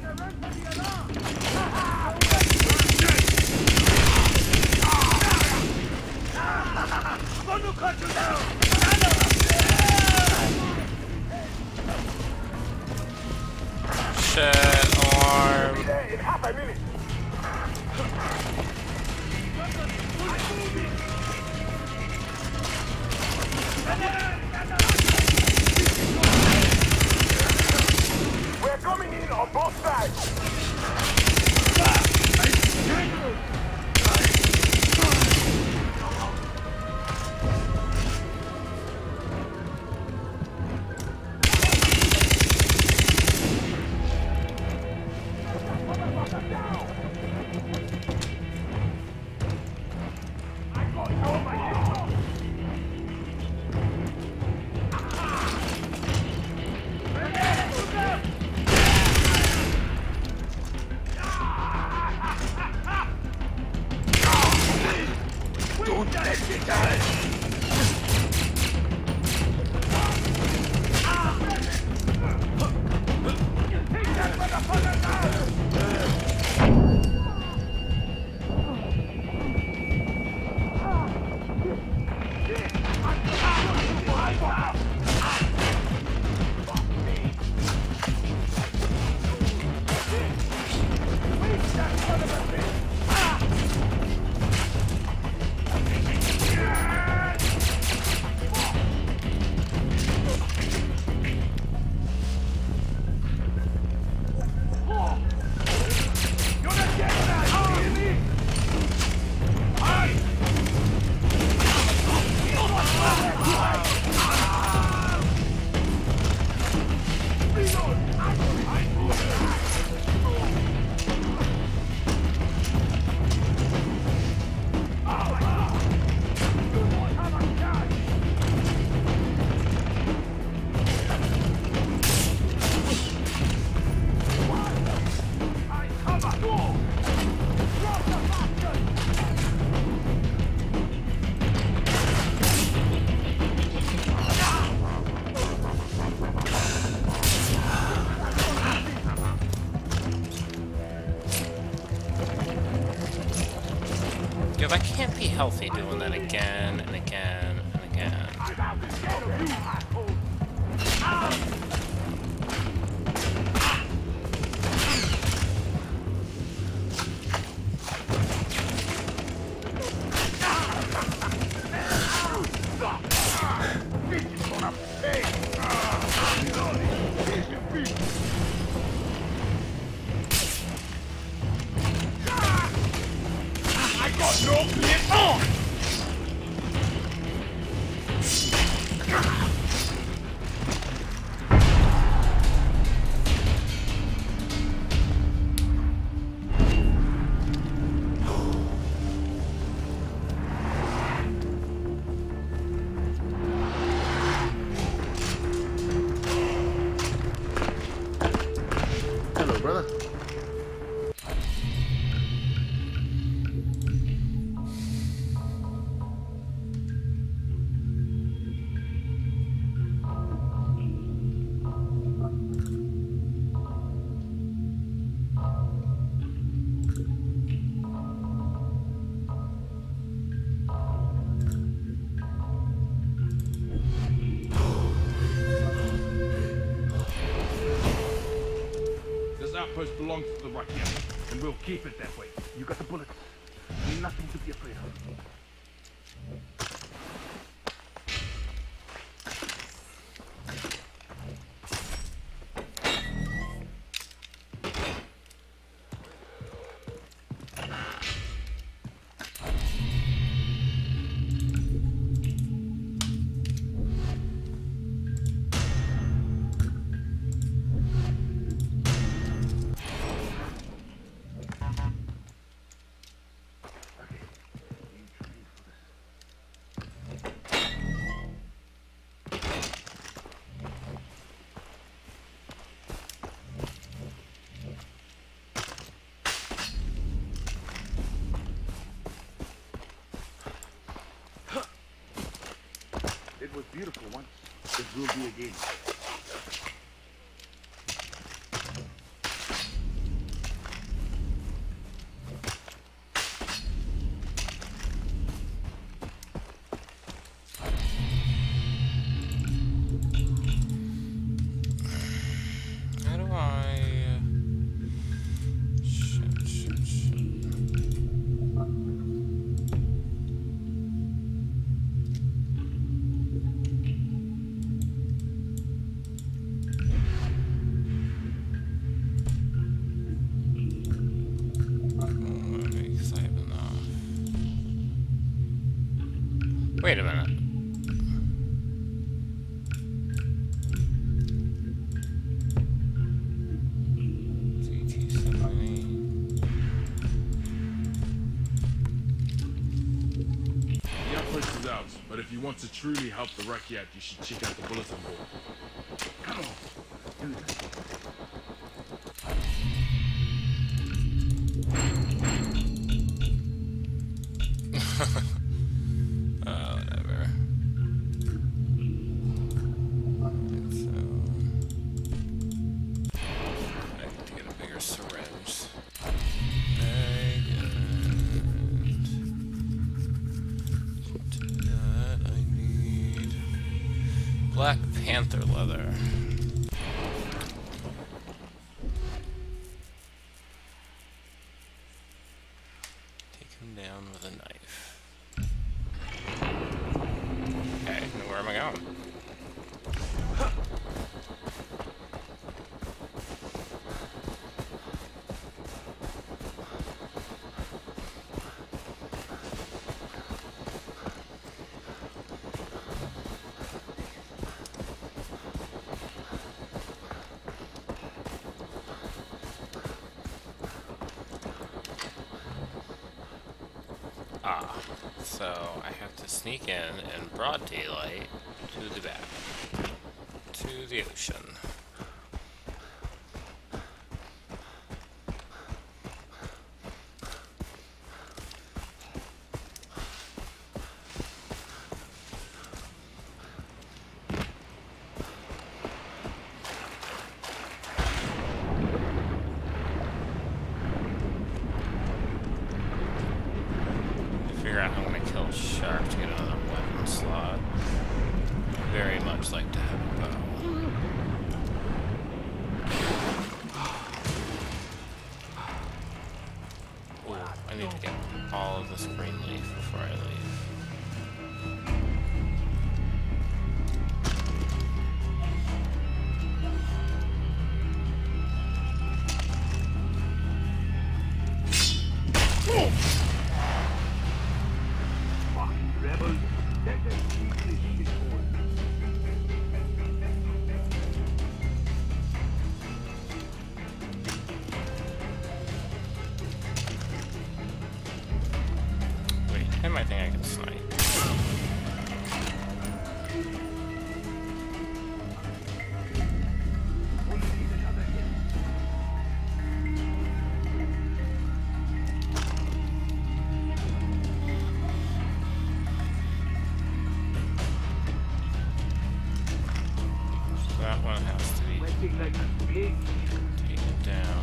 That can't be healthy doing that again and again and again. Outpost belongs to the Rakyat, and we'll keep it that way. You got the bullets. Nothing to be afraid of. It was beautiful once. It will be again. Wait a minute. The outpost is out, but if you want to truly help the Rakyat, you should check out the bulletin board. Come on, do this. Whatever. So, I need to get a bigger syringe. That I need Black Panther leather. Take him down with a knife. Okay, now where am I going? So I have to sneak in broad daylight to the back, to the ocean. Figure out how I'm gonna kill a shark to get another weapon slot. Very much like to have a bow. Ooh, I need to get all of this green leaf before I leave. Him, I think I can snipe. So that one has to be taken down.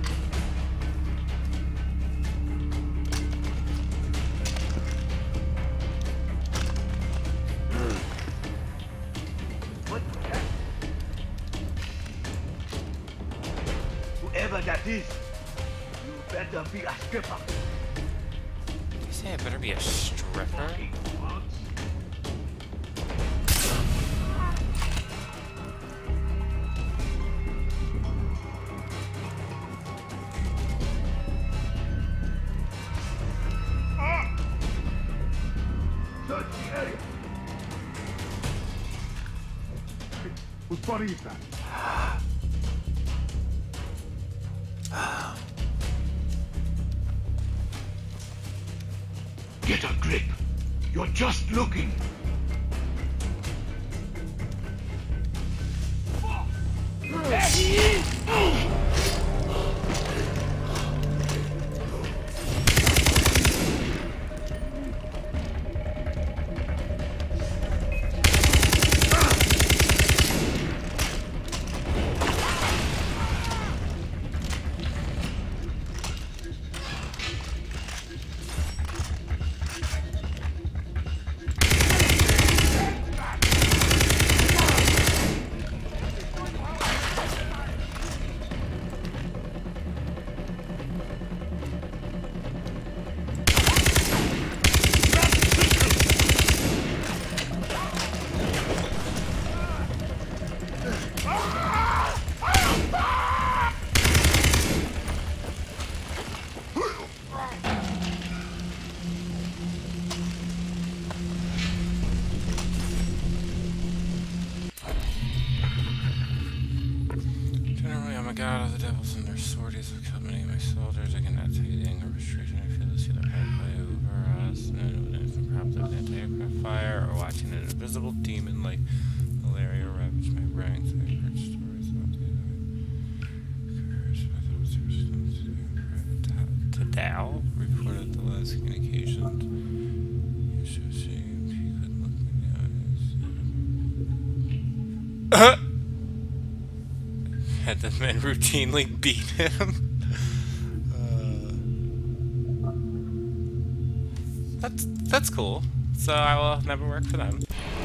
Whoever that is, you better be a stripper. You say I better be a stripper? Search the area. Whose body is that? Get a grip. You're just looking. There he is! Rebels and their sorties have killed many of my soldiers. I cannot take the anger frustration I feel as either headway over us and perhaps with anti-aircraft fire or watching an invisible demon like malaria ravage my ranks. I heard stories about the Tadal reported the last communications. You should see he couldn't look me in the eyes. Had the men routinely beat him. That's cool. So I will never work for them.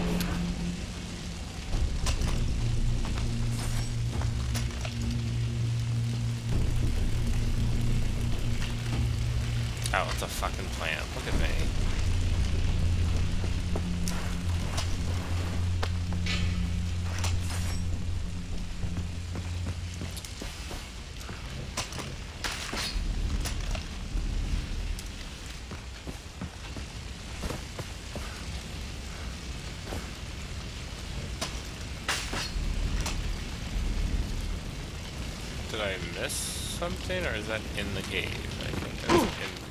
Oh, it's a fucking plant. Look at me. Did I miss something, or is that in the cave? I think that's in